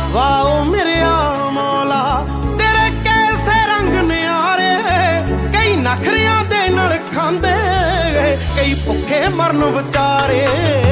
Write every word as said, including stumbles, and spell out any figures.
Wow ਮੇਰਿਆ ਮੌਲਾ ਤੇਰੇ ਕੈਸੇ ਰੰਗ ਨਿਆਰੇ, ਕਈ ਨਖਰਿਆਂ ਦੇ ਨਾਲ ਖਾਂਦੇ, ਕਈ ਭੁੱਖੇ ਮਰਨ ਵਿਚਾਰੇ।